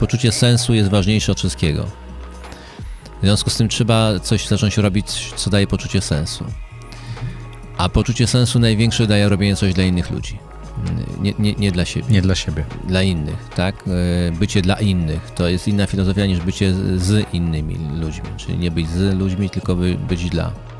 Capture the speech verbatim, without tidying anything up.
poczucie sensu jest ważniejsze od wszystkiego. W związku z tym trzeba coś zacząć robić, co daje poczucie sensu. A poczucie sensu największe daje robienie coś dla innych ludzi. Nie, nie, nie dla siebie. Nie dla siebie. Dla innych, tak? Bycie dla innych to jest inna filozofia niż bycie z innymi ludźmi. Czyli nie być z ludźmi, tylko by, być dla.